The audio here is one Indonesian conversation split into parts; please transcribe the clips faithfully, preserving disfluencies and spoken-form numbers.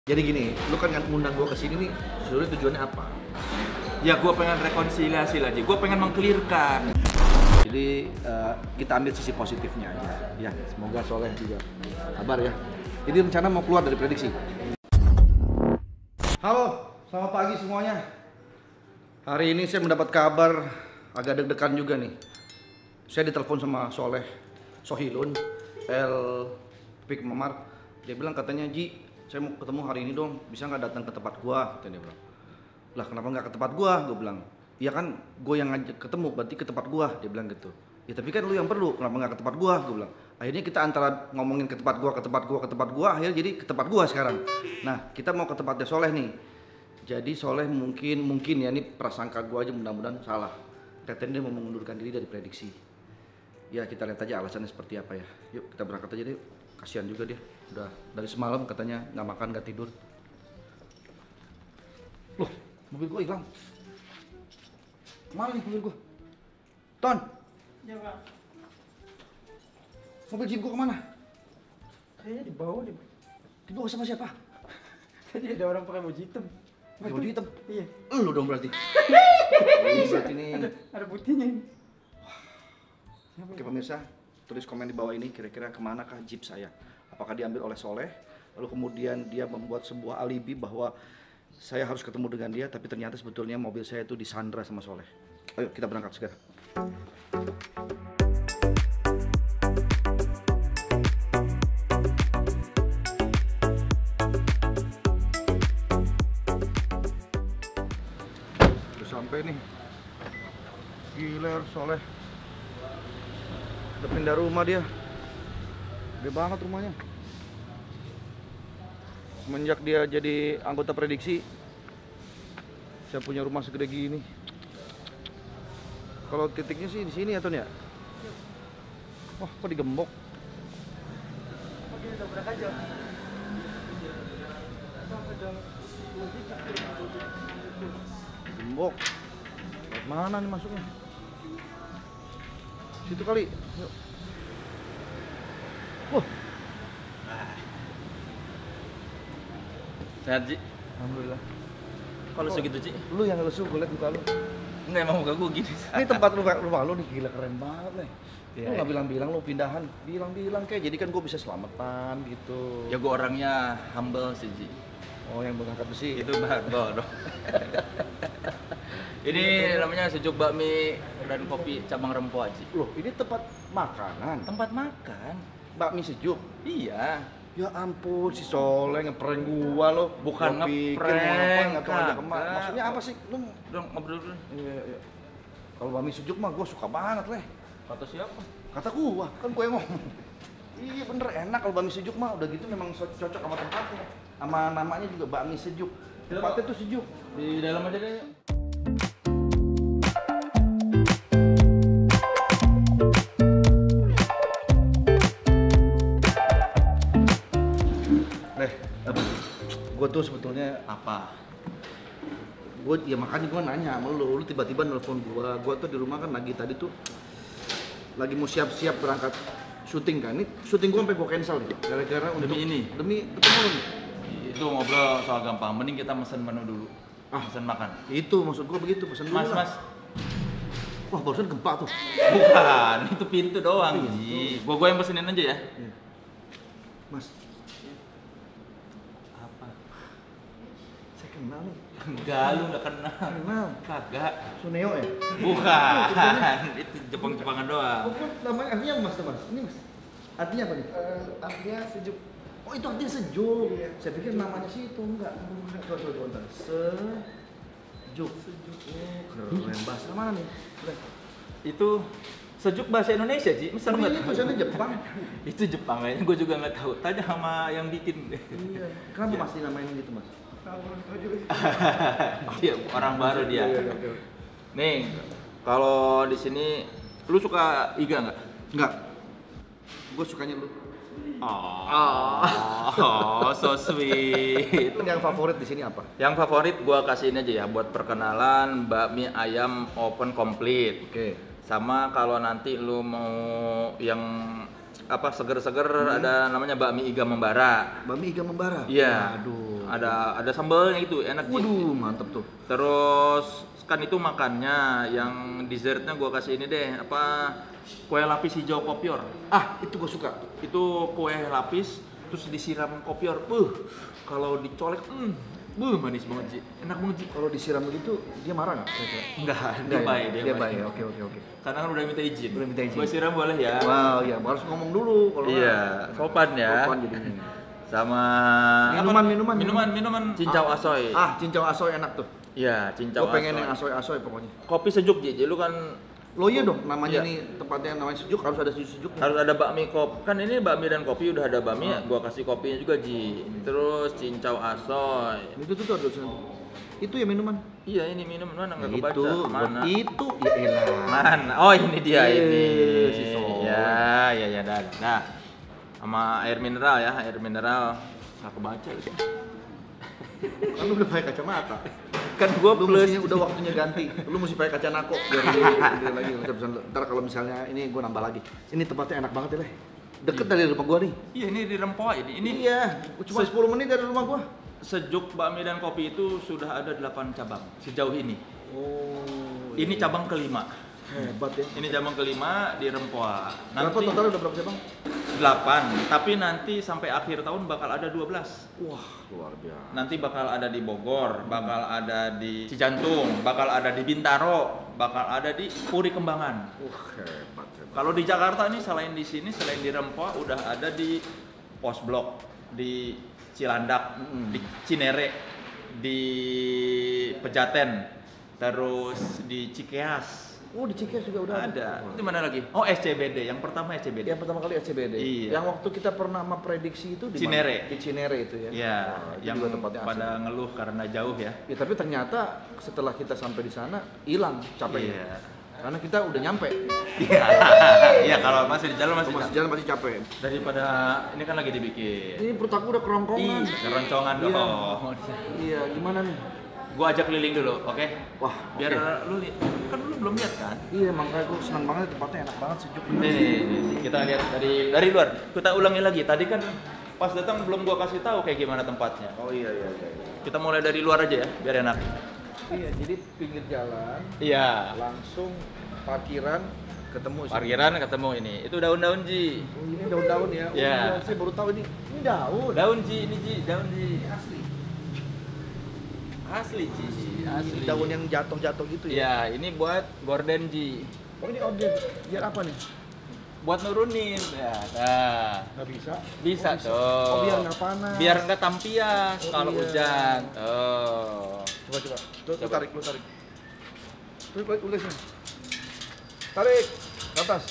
Jadi gini, lu kan ngundang gue kesini nih, sebenarnya tujuannya apa? Ya gue pengen rekonsiliasi lah, gue pengen mengkelirkan. Jadi uh, kita ambil sisi positifnya aja. Ya, semoga Soleh juga sabar ya. Jadi rencana mau keluar dari prediksi. Halo, selamat pagi semuanya. Hari ini saya mendapat kabar agak deg-degan juga nih. Saya ditelepon sama Soleh Sohilun, El Pik Memar. Dia bilang katanya, Ji, saya mau ketemu hari ini dong, bisa nggak datang ke tempat gua? Dia bilang. Lah kenapa nggak ke tempat gua? Gua bilang. Ya kan, gue yang ngajak ketemu, berarti ke tempat gua. Dia bilang gitu. Ya tapi kan lu yang perlu, kenapa nggak ke tempat gua? Gue bilang. Akhirnya kita antara ngomongin ke tempat gua, ke tempat gua, ke tempat gua, akhirnya jadi ke tempat gua sekarang. Nah, kita mau ke tempatnya Soleh nih. Jadi Soleh mungkin, mungkin ya, ini prasangka gua aja, mudah-mudahan salah. Katanya dia mau mengundurkan diri dari prediksi. Ya kita lihat aja alasannya seperti apa ya. Yuk kita berangkat aja deh. Kasihan juga dia. Udah dari semalam katanya nggak makan, nggak tidur. Loh, mobil gua hilang. Kemana nih mobil gua? Ton. Ya Pak. Mobil Jeep gua kemana? Kayaknya di bawah deh. Dibawa sama siapa? Tadi ada orang pakai baju hitam. Pakai baju hitam? Iya. Lu dong berarti. Ini berarti nih. Ada, ada putihnya ini. Oke pemirsa, tulis komen di bawah ini kira-kira kemanakah Jeep saya? Apakah diambil oleh Soleh? Lalu kemudian dia membuat sebuah alibi bahwa saya harus ketemu dengan dia, tapi ternyata sebetulnya mobil saya itu disandra sama Soleh. Ayo kita berangkat segera. Udah sampai nih. Gila Soleh. Udah pindah rumah dia. Gede banget rumahnya. Semenjak dia jadi anggota prediksi, saya punya rumah segede gini. Kalau titiknya sih di sini ya Ton ya. Wah, kok digembok? Oke, dobrak aja. Gembok. Mana nih masuknya? Situ kali. Yuk. Wah. Sehat, Ji? Alhamdulillah. Kalau segitu, Ji? Lu yang lesu, gue liat muka lu. Enggak, emang muka gue gini. Ini tempat rumah, rumah lu nih, gila keren banget nih. Ya, Lu nggak ya. bilang-bilang lu pindahan, bilang-bilang kayak jadi kan gue bisa selamatan gitu. Ya gue orangnya humble sih, Ji. Oh yang mengangkat besi. Itu humble dong. Ini namanya sejuk bakmi dan kopi cabang Rempoa, Ji. Loh ini tempat makanan, Tempat makan. bakmi sejuk. Iya. Ya ampun si Soleh ngeprank gua lo. Bukan Gua pikir ngeprank, mau ngapain, nggak tahu aja kagak. kemana. Maksudnya apa sih? Lu Udah ngobrol dulu. iya, iya. Kalau bakmi sejuk mah gua suka banget leh. Kata siapa? Kata gua, kan gua yang ngomong. Iya bener enak kalau bakmi sejuk mah udah gitu memang so- cocok sama tempatnya. Sama namanya juga bakmi sejuk. Tempatnya tuh sejuk. Di dalam aja deh. Leh, apa? Gua tuh sebetulnya Apa? gue ya makanya gue nanya sama lu, lu tiba-tiba nelpon gue, gue tuh di rumah kan lagi tadi tuh lagi mau siap-siap berangkat syuting kan, ini syuting gue sampai gue cancel nih, gara-gara untuk Demi ini? demi ketemu lu nih. Itu ngobrol soal gampang. Mending kita mesen menu dulu. Ah. Mesen makan. Itu maksud gue begitu, pesan dulu Mas, lah. mas. Wah barusan gempa tuh. Bukan, itu pintu doang, Pintu. Ji. Gua gua yang pesenin aja ya. Iya. Mas, Apa? saya kenal nih. Enggak, lu enggak kenal. Kenal. Kagak. Suneo ya? Bukan. Itu Jepang-Jepangan doang. Oh, kok namanya artinya mas tuh mas? Ini mas? Artinya apa nih? Eh, artinya sejuk. Oh itu artinya sejuk. Iya. Saya pikir namanya sih itu enggak. Coba coba coba. Bentar. Sejuk. Sejuk. Oh, keren. Bahasa mana nih? Keren. Itu sejuk bahasa Indonesia, Ji. Masa Tapi lu nggak ini tahu? tulisannya Jepang. Itu Jepang kayaknya, gua juga nggak tahu. Tanya sama yang bikin. Iya. Kenapa mas dinamain gitu mas? Tahu tahu juga. Dia orang baru dia. Iya, iya, iya. Nih, kalau di sini lu suka iga nggak? Enggak. Gue sukanya lu. Oh, oh, so sweet. Yang favorit di sini apa? Yang favorit gua kasihin aja ya buat perkenalan bakmi ayam open complete. Oke. Sama kalau nanti lu mau yang apa seger-seger hmm. ada namanya bakmi iga membara. Bakmi iga membara. Iya. Aduh. ada ada sambalnya itu enak Ji. Waduh, mantep tuh. Terus kan itu makannya, yang dessertnya gua kasih ini deh, apa kue lapis hijau kopior. Ah, itu gue suka. Itu kue lapis terus disiram kopior. Buh, kalau dicolek, hmm, buh manis banget Ji. Enak banget Ji. Kalau disiram begitu, dia marah nggak? Enggak, dia Enggak ya? baik, dia, Dia baik. baik. Oke, oke, oke. Karena kan udah minta izin. Udah minta izin. Gua siram boleh ya? Wow, ya harus ngomong dulu kalau nggak- Iya, sopan ya. Sopan jadinya. Sama Minuman, apa? minuman, minuman, minuman cincau asoy. Ah, cincau asoy enak tuh. Iya, cincau Gue pengen asoy. yang asoy-asoy pokoknya. Kopi sejuk Ji, Ji. Lu kan Lo iya dong, namanya Iya. nih tempatnya namanya sejuk, harus ada sejuk-sejuk. harus ada bakmi kop. Kan ini bakmi dan kopi udah ada bakmi, Hmm. gua kasih kopinya juga Ji. Terus cincau asoy. Itu tuh tuh ada itu ya minuman. Iya, ini minum mana nggak kebaca. Itu, Mana? itu ya elah. Mana? Oh, ini dia Eh, ini. si Sol. Ya, ya, ya, dah. Nah, sama air mineral ya, air mineral nggak kebaca gitu. Kan lu udah pakai kacamata. Kan gua Lu plus. mestinya udah waktunya ganti. Lu mesti pakai kaca nako biar dia lagi nggak bisa. Ntar kalau misalnya ini gua nambah lagi. Ini tempatnya enak banget ya, Leh. Deket dari rumah gua nih. Iya, ini di Rempoa ini. Ini Iya, cuma sepuluh menit dari rumah gua. Sejuk bakmi dan kopi itu sudah ada delapan cabang sejauh ini. Oh. Ini cabang kelima. Hebat ya. Ini cabang kelima di Rempoa. Berapa Nanti total udah berapa cabang? delapan, tapi nanti sampai akhir tahun bakal ada dua belas. Wah, luar biasa. Nanti bakal ada di Bogor, bakal ada di Cijantung, bakal ada di Bintaro, bakal ada di Puri Kembangan. Wah, hebat, hebat. Kalau di Jakarta nih selain di sini, selain di Rempoa udah ada di Pos Blok, di Cilandak, Mm. di Cinere, di Pejaten, terus di Cikeas. Oh, di Cikeas juga udah Ada. Wah. Itu mana lagi? Oh, S C B D. Yang pertama S C B D. Yang pertama kali S C B D. Iya. Yang waktu kita pernah memprediksi itu di Cinere. mana? Di Cinere itu ya. Iya, Wah, itu yang juga tempatnya pada asik. ngeluh karena jauh ya. Ya, tapi ternyata setelah kita sampai di sana hilang capeknya. Iya. Karena kita udah nyampe. Iya. Iya, kalau masih di jalan masih, Masih jalan masih capek. daripada ini kan lagi dibikin. Ini perut aku udah kerongkongan. Ih, keroncongan Iya. dong. Iya, gimana nih? Gua ajak keliling dulu, oke? Wah, Biar oke. lu li- kan lu belum lihat kan? Iya, makanya aku senang banget tempatnya enak banget sejuk bener. Nih, nih, nih, nih, kita lihat dari dari luar. Kita ulangi lagi. Tadi kan pas datang belum gua kasih tahu kayak gimana tempatnya. Oh iya iya iya. iya. Kita mulai dari luar aja ya, biar enak. Iya, jadi pinggir jalan Iya. langsung parkiran ketemu sini. Parkiran ketemu ini. Itu daun-daun Ji. Oh, ini daun-daun ya. Oh, Iya. iya, saya baru tahu ini. Ini daun. Daun Ji, ini Ji, daun Ji. Asli. Asli Ji, asli. Daun yang jatuh-jatuh gitu ya. Ya, ini buat gorden Ji. Oh, ini order. Biar apa nih? Buat nurunin. Ya, nah. Nggak bisa. Bisa Oh, tuh. Oh, biar nggak panas. Biar nggak tampias Oh, kalau iya. hujan. Tuh. Coba coba. Lu, lu Coba. tarik, lu tarik. Tarik, tarik, udah sini. Tarik ke atas.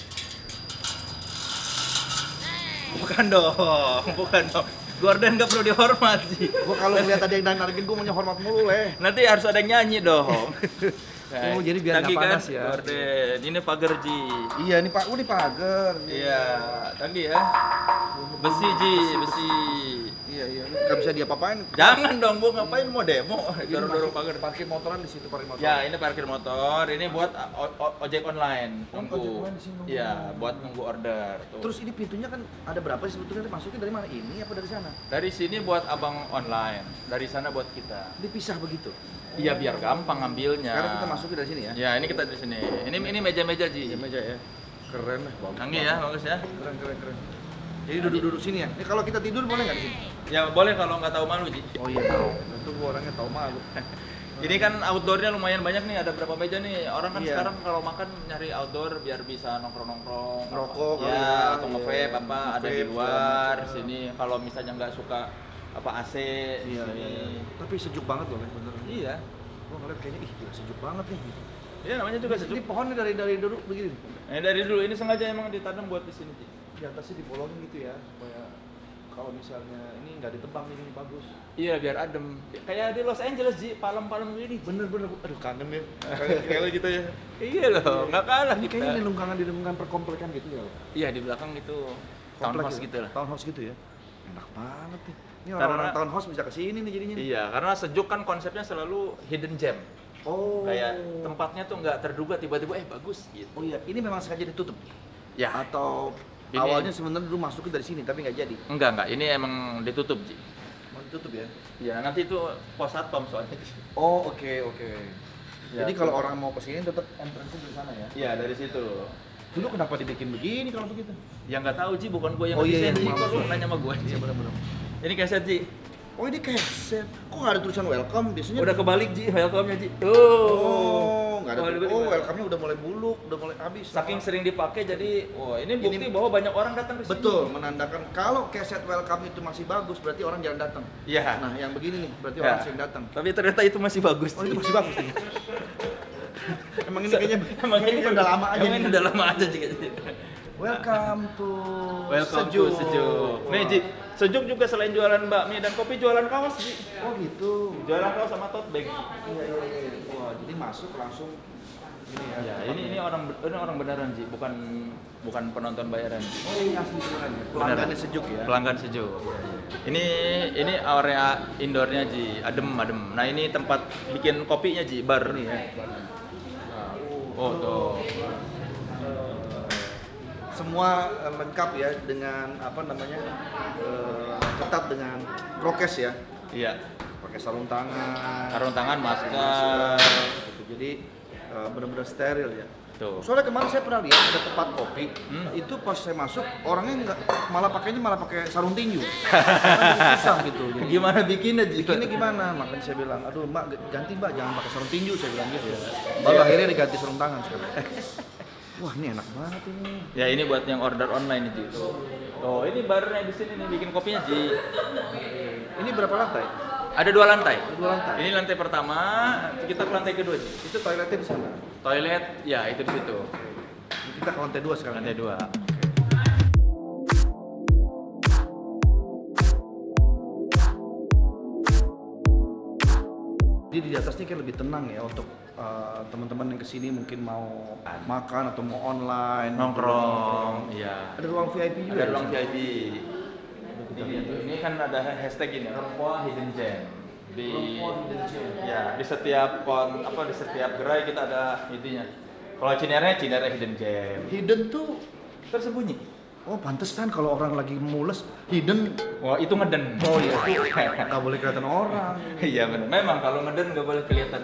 Bukan dong, bukan dong. Gorden nggak perlu dihormat sih. Gua kalau ngeliat ada yang narikin gua maunya hormat mulu, Leh. Nanti harus ada yang nyanyi dong. Oh, jadi biar nggak Tanggi panas kan? ya. Gorden, ini pagar Ji. Iya, ini Pak, oh, ini pagar. Iya, tanggi ya. Besi Ji, besi. Iya, iya. Nggak bisa diapa-apain. Jangan dong, gua ngapain mau demo? Ini Dorong-dorong masuk pagar. parkir motoran di situ, parkir motor. Ya, ini parkir motor. Ini buat o- o- ojek online. Oh, Nunggu. ojek online di sini nunggu. Iya, buat nunggu order. Tuh. Terus ini pintunya kan ada berapa sih sebetulnya? Masuknya dari mana? Ini apa dari sana? Dari sini buat abang online, dari sana buat kita. Dipisah begitu. Iya, biar gampang ngambilnya. Sekarang kita masuknya dari sini ya. Ya, ini kita di sini. Ini ini meja-meja Ji. Di meja ya. Keren lah, bagus. Canggih ya, bagus ya. Keren, keren, keren. Jadi duduk-duduk sini ya. Ini kalau kita tidur boleh nggak di sini? Ya boleh kalau nggak tahu malu Ji. Oh iya, tahu. Tentu gua orangnya tahu malu. Ini kan outdoornya lumayan banyak nih, ada berapa meja nih. Orang kan Iya. sekarang kalau makan nyari outdoor biar bisa nongkrong-nongkrong. Ngerokok ya, kali ya, atau iya. nge-vape apa ada di Nge-vape, luar segala macam. sini. Kalau misalnya nggak suka apa A C di Iya, sini. iya. Tapi sejuk banget loh, Leh, bener. Iya. Gua ngeliat kayaknya ih gila, sejuk banget nih. Gitu. Iya, namanya juga Ini sejuk. pohonnya dari dari dulu begini. Eh dari dulu ini sengaja emang ditanam buat di sini Ji. Di atasnya dibolongin gitu ya, supaya kalau misalnya ini nggak ditebang ini bagus. Iya, biar adem. Kayak di Los Angeles Ji, palem-palem gini. Bener-bener, aduh kangen ya. Kayak kayak gitu ya. Iya loh, nggak kalah Ini kita. kayaknya di lingkungan di lingkungan perkomplekan gitu ya. Leh? Iya, di belakang itu townhouse gitu lah. Townhouse gitu ya. Enak banget nih. Ini Karena- orang-orang townhouse bisa ke sini nih jadinya. Iya, karena sejuk kan konsepnya selalu hidden gem. Oh. Kayak tempatnya tuh nggak terduga tiba-tiba eh bagus gitu. Oh iya, ini memang sengaja ditutup. Ya, Atau Ini- awalnya sebenarnya dulu masukin dari sini tapi nggak jadi. enggak enggak, ini emang ditutup Ji. Mau ditutup ya? Ya nanti itu pos satpam soalnya. Oh oke oke. Ya, Jadi kalau orang mau kesini tetap entrance dari sana ya? Iya dari situ. Dulu kenapa dibikin begini kalau begitu? Ya nggak tahu Ji, bukan gua yang Oh, iya, ngedesain, iya, Ji. maaf, Kok lu maaf. nanya sama gua? Ji? Iya benar-benar. Ini keset Ji. Oh ini keset. Kok nggak ada tulisan welcome? Biasanya Udah kebalik Ji, welcome-nya Ji. Tuh. Oh nggak ada. Oh, dibalik, Oh Bang. welcome-nya udah mulai buluk, udah mulai habis. Saking sering dipakai jadi, wah ini bukti Ini- bahwa banyak orang datang ke sini. Betul, menandakan kalau keset welcome itu masih bagus berarti orang jarang datang. Iya. Nah yang begini nih berarti Ya. orang sering datang. Tapi ternyata itu masih bagus. Oh Ji. itu masih bagus nih. Emang ini kayaknya Emang ini udah lama aja. Emang ini nih. udah lama aja Ji. kayaknya. Welcome to Welcome Sejuk. to Sejuk. Nih Wah. Ji, Sejuk juga selain jualan bakmi dan kopi jualan kaos Ji. Oh gitu. Jualan kaos sama tote bag. Iya iya iya. Wah jadi masuk langsung ini ya. Ya, ini ini orang ini orang beneran Ji, bukan bukan penonton bayaran. Oh ini asli beneran ya. Pelanggannya Sejuk ya. Pelanggan Sejuk. Ini ini area indoornya Ji, adem adem. Nah ini tempat bikin kopinya Ji, bar. Ini ya. Oh tuh. Semua eh, lengkap ya dengan apa namanya eh, ketat dengan prokes ya. Iya. Pakai sarung tangan. Sarung tangan, masker. masker, gitu. Jadi eh, benar-benar steril ya. Tuh. Soalnya kemarin saya pernah lihat ada tempat kopi, Hmm. itu pas saya masuk orangnya nggak malah pakainya malah pakai sarung tinju, Karena susah gitu. Jadi, Gimana bikinnya Ji? bikinnya gimana? Makanya saya bilang, aduh mbak ganti mbak jangan pakai sarung tinju, saya bilang gitu. Iya. Baru akhirnya diganti sarung tangan sekarang. Wah ini enak banget ini. Ya ini buat yang order online nih Ji. Oh ini barnya di sini nih bikin kopinya Ji. Ini berapa lantai? Ada dua lantai. Dua lantai. Ini lantai pertama, kita ke lantai kedua Ji. Itu toiletnya di sana. Toilet, ya itu di situ. Kita ke lantai dua sekarang. Lantai dua. Jadi di atas ini kayak lebih tenang ya untuk uh, teman-teman yang kesini mungkin mau makan atau mau online Nongkrong, iya. Ada ruang V I P juga. Ada ya ruang di V sana? I P. Ini, ini kan ada hashtag ini, Rempoa Hidden Gem. Di Rempoa Hidden Gem. ya di setiap kon apa di setiap gerai kita ada intinya. Kalau Cinere, Cinere Hidden Gem. Hidden tuh, Tersembunyi. oh pantesan kalau orang lagi mules hidden. Wah itu ngeden. Oh iya, itu nggak boleh kelihatan orang. Iya benar. Memang kalau ngeden nggak boleh kelihatan.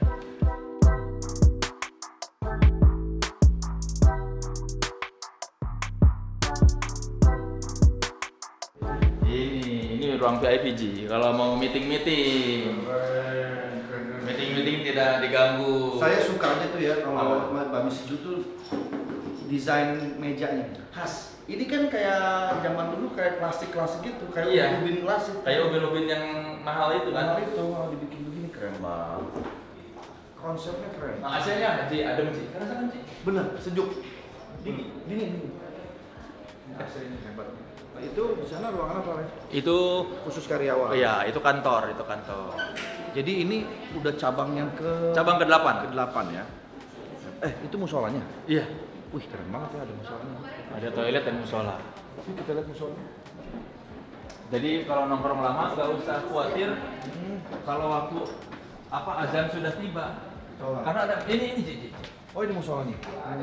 Ini ini ruang V I P Ji. Kalau mau meeting meeting, meeting meeting tidak diganggu. Saya sukanya tuh ya kalau Apa? Bami Sejuk tuh desain mejanya khas. Ini kan kayak zaman dulu kayak klasik-klasik gitu, kayak Iya. ubin klasik. Kayak ubin-ubin yang mahal itu Nah, kan. itu kalau dibikin begini keren banget. Konsepnya keren. Nah, A C-nya ada Ji, adem Ji. Rasakan Ji. Bener, sejuk. Dingin, dingin, dingin. A C-nya hebat. Nah, itu di sana ruangan apa, Le? Itu Khusus karyawan. iya, itu kantor, itu kantor. Jadi ini udah cabang yang ke Cabang ke delapan. ke delapan ya. Eh, itu musolanya. Iya. Wih, keren banget ya ada musolanya. Ada toilet dan musola. Yuk kita lihat musolanya. Jadi kalau nongkrong lama nggak usah khawatir Hmm. kalau waktu apa azan sudah tiba. Sholat. Karena ada ini ini Ji. Ji. Oh, ini musolanya.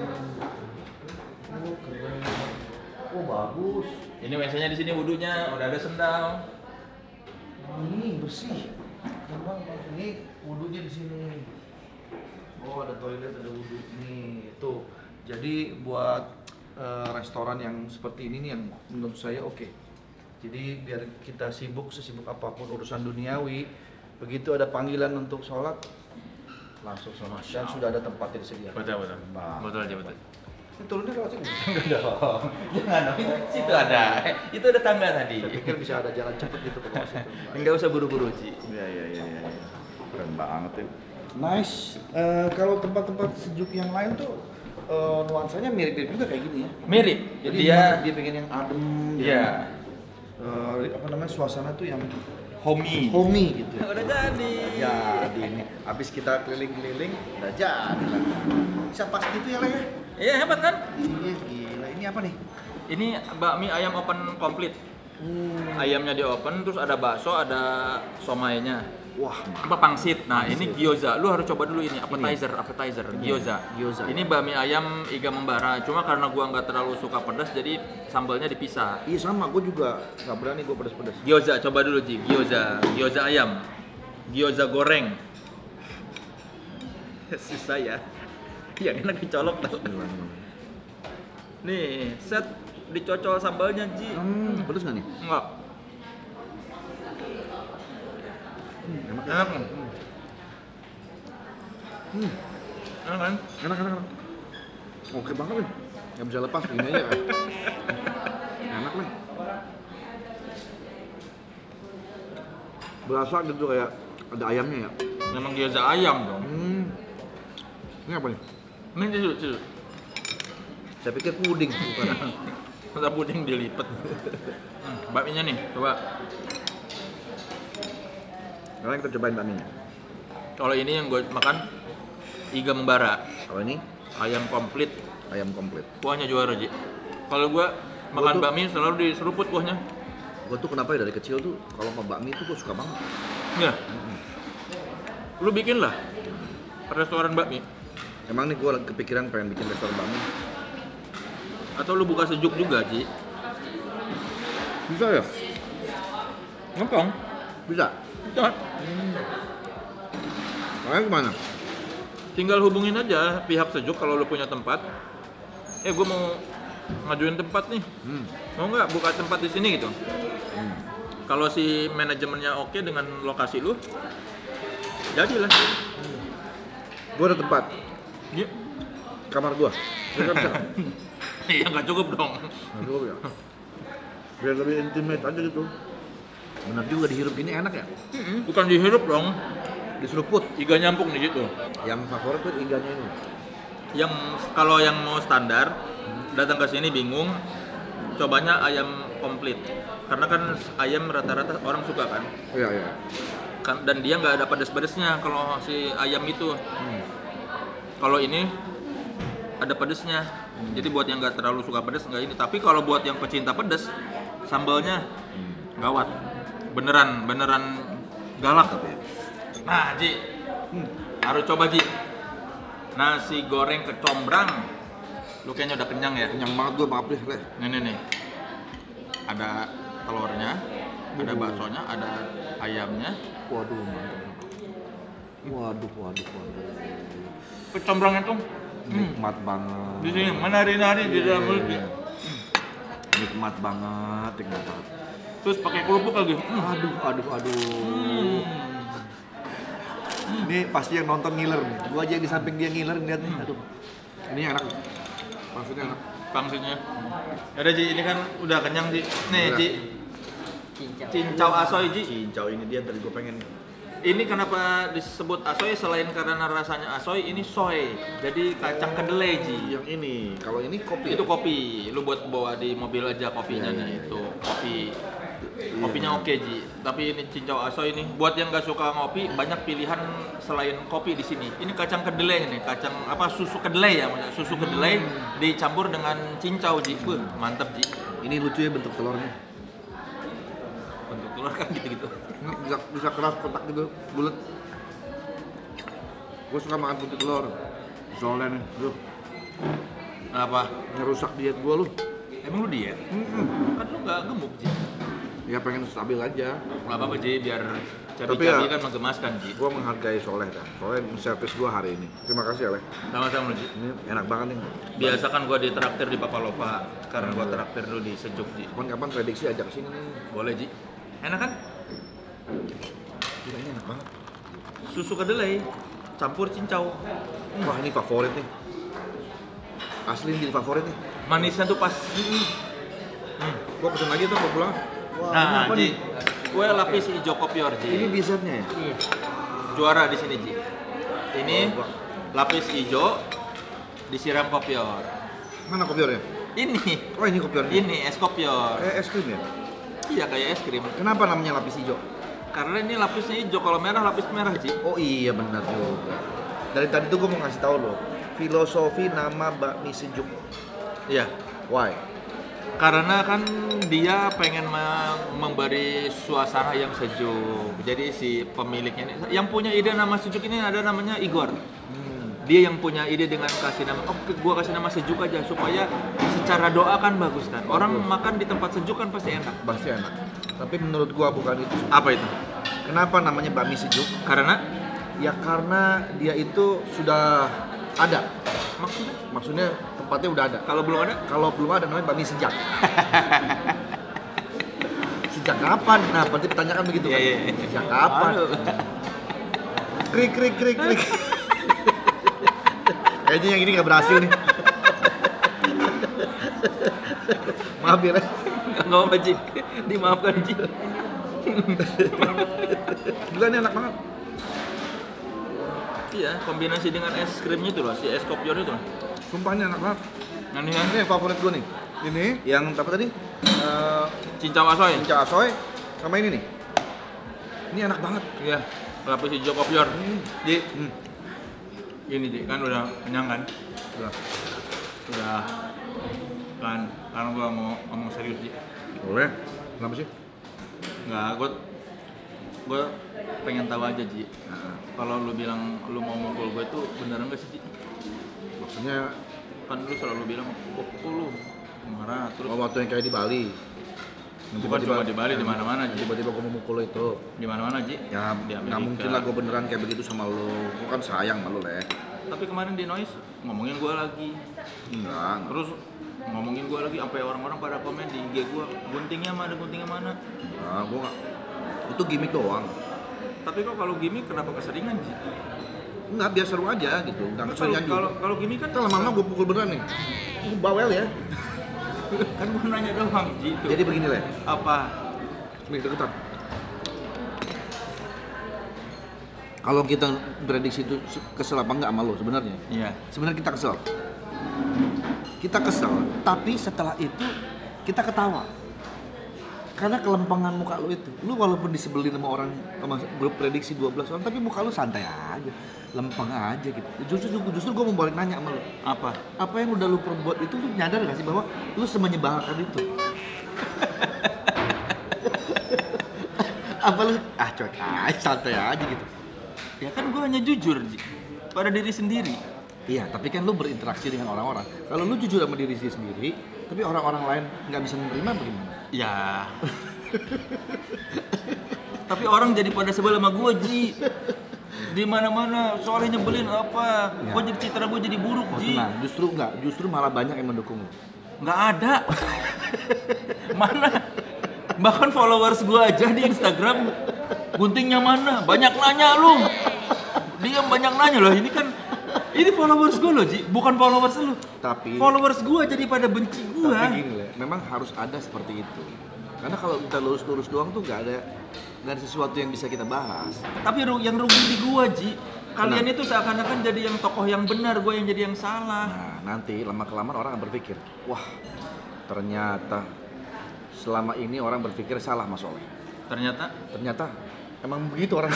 Oh, keren. Oh, bagus. Ini W C-nya di sini wudhunya udah ada sendal. Ini bersih. Keren banget. Ini wudhunya di sini. Oh, ada toilet, ada wudhu. Nih, tuh. Jadi buat eh, restoran yang seperti ini nih yang menurut saya oke. Jadi biar kita sibuk sesibuk apapun urusan duniawi, begitu ada panggilan untuk sholat langsung sholat dan sudah ada tempatnya disediakan. Betul betul. Bang. Betul aja betul. Ini turunnya lewat sini. Enggak dong. Jangan dong. Itu situ ada. Itu ada tangga tadi. Saya pikir bisa ada jalan cepet gitu ke bawah situ. Enggak usah buru-buru Ji. Iya iya iya iya. Keren banget ya. Nice. Eh, kalau tempat-tempat sejuk yang lain tuh eh, nuansanya mirip-mirip juga kayak gini ya. Mirip. Jadi dia dia dia pengen yang adem, Iya. yang, eh, apa namanya suasana tuh yang homey. homey gitu. Udah jadi. Jadi ini habis kita keliling-keliling udah jadi lah. Bisa pas gitu ya lah ya. Iya hebat kan? Iya gila. Ini apa nih? Ini bakmi ayam open komplit. Hmm. Ayamnya di oven, terus ada bakso, ada somainya. Wah, Apa pangsit? Nah, Pangsit. ini gyoza. Lu harus coba dulu ini appetizer, appetizer, gyoza. Gyoza. Ini bakmi ayam iga membara. Cuma karena gua nggak terlalu suka pedas, jadi sambalnya dipisah. iya sama, gue juga nggak berani gue pedas-pedas. Gyoza, coba dulu Ji. Gyoza, gyoza ayam, gyoza goreng. Susah ya. Yang enak dicolok tau. Nih, set dicocol sambalnya Ji. Hmm, pedas nggak nih? Enggak. Enak, Enak nih. Hmm. Enak kan? Enak, enak, enak. Oke banget nih. Nggak bisa lepas gini aja. Enak nih. Berasa gitu kayak ada ayamnya ya. Memang gyoza ayam dong. Hmm. Ini apa nih? Ini tisu, tisu. Saya pikir puding bukan. Masa puding dilipet. Hmm, bakminya nih, coba. Sekarang kita cobain bakminya. Kalau ini yang gue makan iga membara, Kalau ini ayam komplit, ayam komplit. kuahnya juara Ji. Kalau gue makan tuh- bakmi selalu diseruput kuahnya. Gue tuh kenapa ya dari kecil tuh kalau mau bakmi tuh gue suka banget. Ya. Lu bikin lah restoran bakmi. Emang nih gue kepikiran pengen bikin restoran bakmi. Atau lu buka sejuk juga Ji. Bisa ya? Ngepong. Bisa. Bisa. Kalian kemana? Tinggal hubungin aja pihak sejuk kalau lu punya tempat. Eh, gue mau ngajuin tempat nih. Hmm. Mau nggak buka tempat di sini gitu? Hmm. Kalau si manajemennya oke dengan lokasi lu, jadilah. Gue ada tempat. Iya. Kamar gue. Bisa bisa. Iya nggak cukup dong. Nah, cukup ya. Biar lebih intimate aja gitu. Benar juga dihirup gini enak ya. Bukan dihirup dong. Diseruput. Iga nyampung di situ. Yang favorit tuh iganya ini. Yang kalau yang mau standar datang ke sini bingung, cobanya ayam komplit. Karena kan ayam rata-rata orang suka kan. Iya iya. Kan dan dia nggak ada pedas-pedasnya kalau si ayam itu. Hmm. Kalau ini ada pedesnya. Jadi buat yang nggak terlalu suka pedas nggak ini. Tapi kalau buat yang pecinta pedas, sambalnya gawat. Beneran, beneran galak. Tapi ya. Nah, Ji, Hmm. harus coba Ji. Nasi goreng kecombrang. Lu kayaknya udah kenyang ya. Kenyang banget gue maaf deh. Leh. Nih nih nih. Ada telurnya, ada baksonya, ada ayamnya. Waduh mantap. Waduh waduh waduh. Kecombrangnya tuh Nikmat banget. di sini menari-nari di dalam mulut. Iya. Nikmat banget, nikmat banget. Terus pakai kerupuk lagi. Hmm. Aduh, aduh, aduh. Hmm. Ini pasti yang nonton ngiler nih. Gua aja di samping dia ngiler ngeliat nih. Aduh. Ini enak. Maksudnya enak. Pangsitnya. Ada Ji, ini kan udah kenyang Ji. Nih Udah. Ji, cincau asoy Ji. Cincau ini dia tadi gua pengen. Ini kenapa disebut asoy selain karena rasanya asoy, ini soy. Jadi kacang kedelai Ji. Yang ini, kalau ini kopi. Itu kopi, lu buat bawa di mobil aja kopinya. Iya, Nah iya, itu kopi. Kopinya oke Ji. Tapi ini cincau asoy nih. Buat yang nggak suka ngopi, banyak pilihan selain kopi di sini. Ini kacang kedelai nih, kacang apa susu kedelai ya, maksudnya susu kedelai dicampur dengan cincau Ji. Beuh, mantep Ji. Ini lucu ya bentuk telurnya. Bentuk telur kan gitu-gitu. Ini bisa bisa keras kotak gitu, bulat. Gue suka makan putih telur. Soalnya nih, duh, Kenapa? ngerusak diet gua lu. Emang lu diet? Mm-mm. Kan lu nggak gemuk Ji. Ya pengen stabil aja. Nggak apa-apa Ji, biar Tapi cabai-cabai ya- kan menggemaskan Ji. Gua menghargai Soleh kan. Soleh servis gua hari ini. Terima kasih ya, Leh. Sama-sama lu Ji. Ini enak banget nih. Biasa kan gua ditraktir di Papalova, sekarang gua traktir dulu di Sejuk Ji. Kapan-kapan prediksi ajak ke sini nih. Boleh Ji. Enak kan? Gila, ini enak banget. Susu kedelai campur cincau. Wah, ini favorit nih. Asli ini jadi favorit nih. Manisnya tuh pas. Gua pesen lagi tuh mau pulang. Wah, ini Nah, apa Ji. nih? Kue lapis hijau kopior Ji. Ini dessertnya ya? Juara di sini Ji. Ini Oh, gua- lapis hijau disiram kopior. Mana kopiornya? Ini, Oh, ini kopiornya. ini es kopior. Kayak es krim ya? Iya kayak es krim. Kenapa namanya lapis hijau? Karena ini lapisnya hijau, kalau merah lapis merah Ji. Oh iya benar juga. Dari tadi tuh gua mau ngasih tahu lo filosofi nama bakmi sejuk. Iya. Why? Karena kan dia pengen me- memberi suasana yang sejuk. Jadi si pemiliknya ini, yang punya ide nama sejuk ini ada namanya Igor. Hmm. Dia yang punya ide dengan kasih nama, oh gua kasih nama sejuk aja supaya secara doa kan bagus kan. Orang makan di tempat sejuk kan pasti enak. Pasti enak. Tapi menurut gua bukan itu. Apa itu? Kenapa namanya bakmi sejuk? Karena Ya karena dia itu sudah ada. maksudnya Maksudnya tempatnya udah ada. kalau belum ada Kalau belum ada namanya bakmi sejak. Sejak kapan? Nah, berarti pertanyaan begitu kan? Iya, iya, iya. Sejak kapan? Aduh. Krik krik krik krik. Kayaknya yang ini nggak berhasil nih. Maaf ya. nggak apa Ji, dimaafkan Ji. Gila ini enak banget. Iya, kombinasi dengan es krimnya itu loh, si es kopior itu loh. Sumpah ini enak banget. Nah, ini kan Ini yang favorit gue nih. Ini yang apa tadi? Eh, cincau asoy. Cincau asoy sama ini nih. Ini enak banget. Iya, lapis hijau kopior. Hmm. Ji, Hmm. ini Ji, kan udah kenyang kan? Udah. Udah kan, karena gua mau ngomong serius Ji. Boleh. Kenapa sih? Nggak, gua gua pengen tahu aja Ji. Nah, Kalau lu bilang lu mau mukul gua itu beneran nggak sih Ji? maksudnya Kan lu selalu bilang pukul lu marah terus. oh, waktu yang kayak di Bali. Yang Bukan cuma di Bali, di mana-mana, Ji. Tiba-tiba gue mau mukul lo itu. Di mana-mana Ji? Ya, Di nggak Amerika. mungkin lah gue beneran kayak begitu sama lo. Gue kan sayang sama lo, Le. Tapi kemarin di Noise ngomongin gua lagi. Enggak, enggak. Terus ngomongin gua lagi sampai orang-orang pada komen di I G gua, guntingnya mana, guntingnya mana. Enggak, gue nggak. Itu gimmick doang. Tapi kok kalau gimmick kenapa keseringan sih? Enggak, biar seru aja gitu. Enggak Kalau keseringan kalau juga. kalau gimmick kan Kan lama-lama gue pukul beneran nih. Gue bawel ya. kan gua nanya doang gitu. Jadi begini, Le. apa? Nih, deketan. Kalau kita prediksi itu kesel apa enggak sama lo sebenarnya? Iya. Sebenarnya kita kesel. Kita kesel, tapi setelah itu kita ketawa. Karena kelempangan muka lu itu. Lu walaupun disebelin sama orang, sama berprediksi dua belas orang, tapi muka lu santai aja. Lempeng aja gitu. Justru justru gue mau balik nanya sama lu. Apa? Apa yang udah lu perbuat itu, lu nyadar gak sih bahwa lu semenyebalkan itu? Apa lu, ah cuek aja, santai aja gitu. Ya kan gua hanya jujur Ji, pada diri sendiri. Iya, tapi kan lu berinteraksi dengan orang-orang. Kalau lu jujur sama diri sendiri, tapi orang-orang lain nggak bisa menerima bagaimana? Ya. Tapi orang jadi pada sebel sama gua Ji. Di mana-mana soalnya nyebelin apa? Ya. Gua jadi citra gua jadi buruk Oh, Ji. tenang, justru enggak, justru malah banyak yang mendukung lu. Nggak ada. Mana? Bahkan followers gua aja di Instagram, guntingnya mana? Banyak nanya lu. Dia banyak nanya loh. Ini kan ini followers gua loh Ji, bukan followers lu. Tapi Followers gua jadi pada benci gua. tapi gini, Le, memang harus ada seperti itu. Karena kalau kita lurus-lurus doang tuh nggak ada nggak ada sesuatu yang bisa kita bahas. Tapi ru- yang rugi di gua Ji. Kalian Kenapa? itu seakan-akan jadi yang tokoh yang benar, gua yang jadi yang salah. Nah, nanti lama-kelamaan orang akan berpikir, wah ternyata selama ini orang berpikir salah Mas Oleh. Ternyata Ternyata emang begitu orang.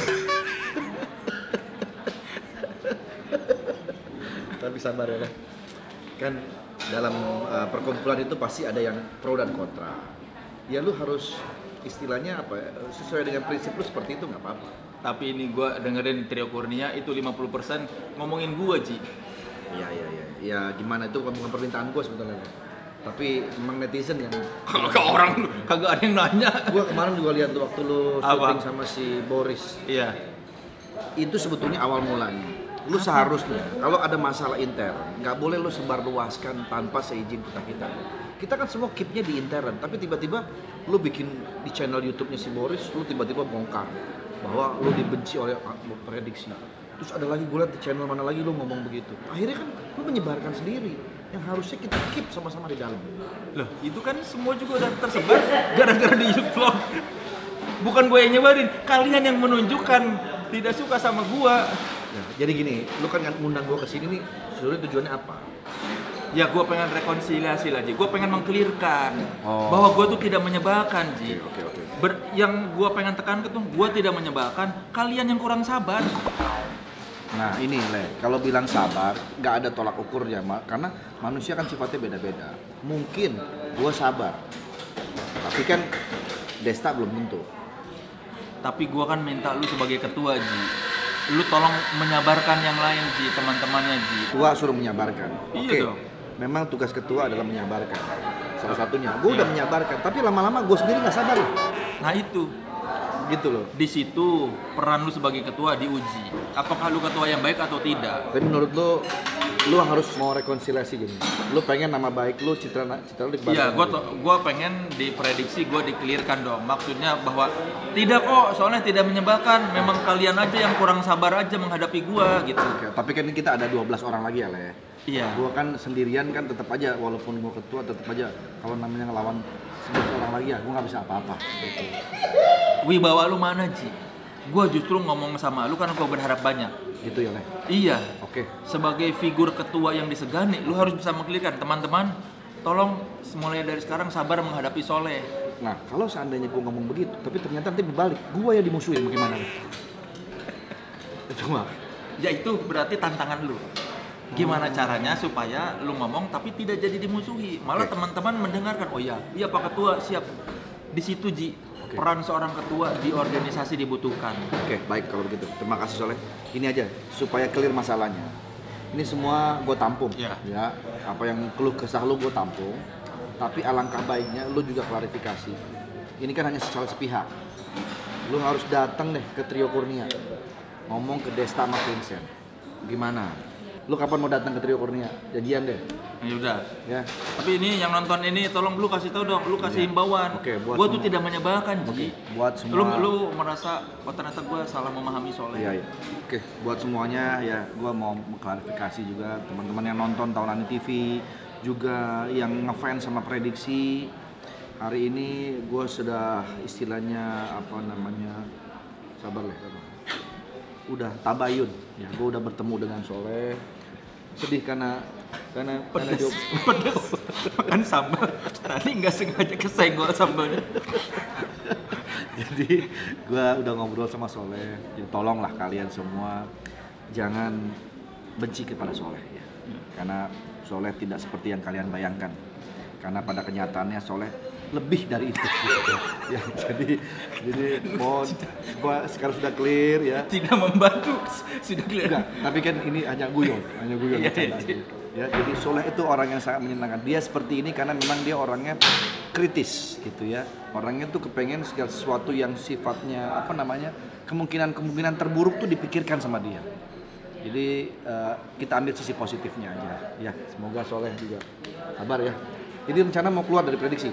Tapi sabar ya, Le. Kan dalam uh, perkumpulan itu pasti ada yang pro dan kontra. Ya lu harus istilahnya apa ya, sesuai dengan prinsip lu seperti itu nggak apa-apa. tapi ini gua dengerin Trio Kurnia itu lima puluh persen ngomongin gua Ji. Iya iya iya. Ya gimana itu bukan permintaan gua sebetulnya. Tapi emang netizen yang Kagak orang kagak ada yang nanya. gua kemarin juga lihat tuh waktu lu Apa? syuting sama si Boris. Iya. Itu sebetulnya awal mulanya. Lu seharusnya kalau ada masalah intern, nggak boleh lu sebarluaskan tanpa seizin kita kita. Kita kan semua keepnya di intern, tapi tiba-tiba lu bikin di channel YouTube-nya si Boris, lu tiba-tiba bongkar bahwa lu dibenci oleh prediksi. Terus ada lagi gue liat di channel mana lagi lu ngomong begitu. Akhirnya kan lu menyebarkan sendiri yang harusnya kita keep sama-sama di dalam. Loh, itu kan semua juga udah tersebar gara-gara di YouTube vlog. Bukan gue yang nyebarin, kalian yang menunjukkan tidak suka sama gua. Nah, jadi gini, lu kan ngundang gue kesini nih, sebenarnya tujuannya apa? Ya gue pengen rekonsiliasi lah Ji, gue pengen mengklirkan Oh. bahwa gue tuh tidak menyebalkan Ji. Oke oke. Ber- yang gue pengen tekankan tuh gue tidak menyebalkan, kalian yang kurang sabar. Nah ini Le, kalau bilang sabar, nggak ada tolak ukurnya, Ma- karena manusia kan sifatnya beda-beda. Mungkin Gua sabar. Tapi kan Desta belum tentu. Tapi gua kan minta lu sebagai ketua, Ji. Lu tolong menyabarkan yang lain, Ji, teman-temannya, Ji. Ketua suruh menyabarkan. Iya Oke. dong. Memang tugas ketua adalah menyabarkan. Salah satunya. Gue Iya. udah menyabarkan, tapi lama-lama gue sendiri nggak sabar loh. Nah itu, Gitu loh. di situ peran lu sebagai ketua diuji. Apakah lu ketua yang baik atau tidak? Tapi menurut lo, lo harus mau rekonsiliasi gini. Lo pengen nama baik lo, citra citra lo dikembalikan. Iya, gua to- gua pengen diprediksi, gua dikelirkan dong. Maksudnya bahwa tidak kok, soalnya tidak menyebalkan. Memang kalian aja yang kurang sabar aja menghadapi gua gitu. Oke, tapi kan ini kita ada dua belas orang lagi ya, Le. Iya. Gue kan sendirian kan tetap aja, walaupun gue ketua tetap aja kalau namanya ngelawan sebelas orang lagi ya, gue nggak bisa apa-apa. Gitu. Wibawa lu mana, Ji? Gua justru ngomong sama lu karena gua berharap banyak. Gitu ya, Le. Iya. Oke. Sebagai figur ketua yang disegani, lu harus bisa mengkelirkan. Teman-teman, tolong mulai dari sekarang sabar menghadapi Soleh. Nah, kalau seandainya gue ngomong begitu, tapi ternyata nanti berbalik, gue ya dimusuhin, bagaimana? Le? Itu mah. Ya itu berarti tantangan lu. Gimana caranya supaya lu ngomong tapi tidak jadi dimusuhi. Malah Oke. teman-teman mendengarkan, oh iya, iya Pak Ketua, siap. Di situ, Ji, Oke. peran seorang ketua di organisasi dibutuhkan. Oke, baik kalau begitu. Terima kasih Soleh. Ini aja supaya clear masalahnya. Ini semua gue tampung, Ya. ya. Apa yang keluh kesah lu gue tampung. Tapi alangkah baiknya lu juga klarifikasi. Ini kan hanya salah sepihak. Lu harus datang deh ke Trio Kurnia. Ngomong ke Desta sama Vincent. Gimana? Lu kapan mau datang ke Trio Kurnia? Janjian deh, Ya udah. ya. Tapi ini yang nonton ini tolong lu kasih tahu dong, lu kasih Iya. himbauan. Oke, buat gua tuh semua. tidak menyebalkan, Ji. Buat semua. Lu lu merasa oh ternyata gua salah memahami Soleh. Iya, iya. Oke, buat semuanya ya, gua mau mengklarifikasi juga teman-teman yang nonton Taulani T V, juga yang ngefans sama prediksi. Hari ini gua sudah istilahnya apa namanya, sabar lah, sabar. Udah tabayun, ya. Gua udah bertemu dengan Soleh. Sedih karena karena karena Pedes, dia pedes. Makan sambal. Tadi nggak sengaja kesenggol sambalnya. Jadi gua udah ngobrol sama Soleh, ya tolonglah kalian semua jangan benci kepada Soleh ya. Karena Soleh tidak seperti yang kalian bayangkan. Karena pada kenyataannya Soleh lebih dari itu. Ya, jadi jadi mohon gua sekarang sudah clear ya. Tidak membantu. Sudah Enggak, kelihatan. tapi kan ini hanya guyon, hanya guyon. Iya, bercanda iya. aja. Ya, jadi Soleh itu orang yang sangat menyenangkan. Dia seperti ini karena memang dia orangnya kritis gitu ya. Orangnya tuh kepengen segala sesuatu yang sifatnya apa namanya kemungkinan-kemungkinan terburuk tuh dipikirkan sama dia. Jadi eh, kita ambil sisi positifnya aja. Ya, semoga Soleh juga sabar ya. Jadi rencana mau keluar dari prediksi.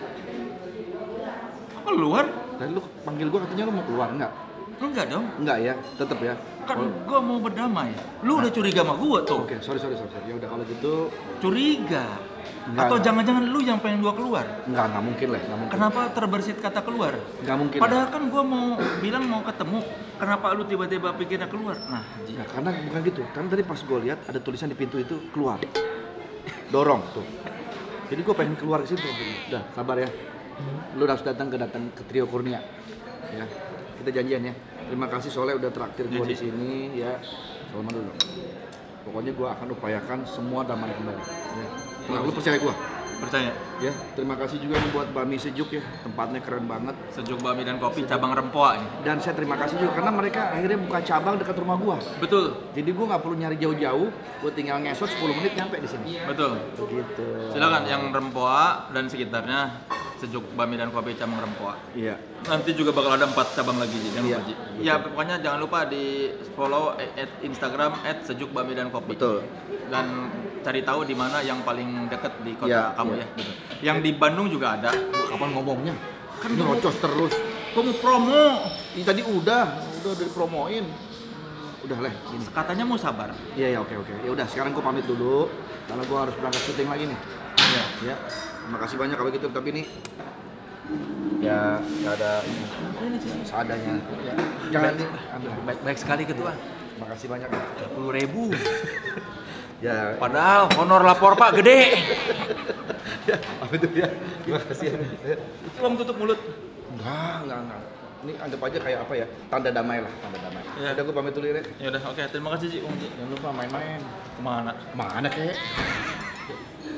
Keluar? Tadi lu panggil gua katanya lu mau keluar enggak? Enggak dong. Enggak ya, tetap ya. Kan Oh, gua mau berdamai. Lu udah curiga sama gua tuh. Oke, sorry sorry sorry. sorry. Ya udah kalau gitu Curiga. Enggak, Atau enggak. jangan-jangan lu yang pengen gua keluar? enggak enggak mungkin lah, enggak mungkin. Kenapa terbersit kata keluar? Enggak mungkin. Padahal kan gua mau bilang mau ketemu. Kenapa lu tiba-tiba pikirnya keluar? Nah, Ji. Ya, karena bukan gitu. Karena tadi pas gue lihat ada tulisan di pintu itu keluar. Dorong tuh. Jadi gue pengen keluar ke situ. Udah, sabar ya. Lu harus datang ke datang ke Trio Kurnia. Ya. Kita janjian ya. Terima kasih Soleh udah traktir gue Ya, di Ji. sini ya. Selamat dulu. Pokoknya gue akan upayakan semua damai kembali. Ya. Nah, lu percaya gue? Percaya. Ya. Terima kasih juga nih buat Bami Sejuk ya. Tempatnya keren banget. Sejuk Bami dan Kopi cabang Rempoa ini. Dan saya terima kasih juga karena mereka akhirnya buka cabang dekat rumah gue. Betul. Jadi gue nggak perlu nyari jauh-jauh, gue tinggal ngesot sepuluh menit nyampe di sini. Betul. Begitu. Silakan yang Rempoa dan sekitarnya Sejuk Bami dan Kopi cabang Rempoa. Iya. Nanti juga bakal ada empat cabang lagi, Ji. Jangan Iya, lupa, Ji. betul. Ya, pokoknya jangan lupa di follow at Instagram at Sejuk Bami dan Kopi. Betul. Dan cari tahu di mana yang paling dekat di kota Iya, kamu iya. ya. Betul. Yang di Bandung juga ada. Kapan ngomongnya? Kan Ini gua mau- rocos terus. Gua mau promo. Ini tadi udah, udah udah dipromoin. Udah lah, ini. Katanya mau sabar. Iya ya, oke oke. Ya udah, sekarang gue pamit dulu. Karena gue harus berangkat syuting lagi nih. Iya. Ya. Terima kasih banyak kalau gitu. Tapi ini ya nggak ada ini seadanya. Ya. Jangan nih. Ambil. Baik, baik sekali ketua. Terima kasih banyak. tiga puluh ribu. Ya. Padahal honor lapor Pak gede. Ya, apa itu ya? Terima kasih ya. Tolong tutup mulut. Enggak, enggak, enggak. Ini anggap aja kayak apa ya? Tanda damai lah, tanda damai. Iya. Udah gue pamit dulu ya, Rek. Ya udah, oke. Terima kasih, Ji. Om Ji. Jangan lupa main-main. Kemana? Kemana kek?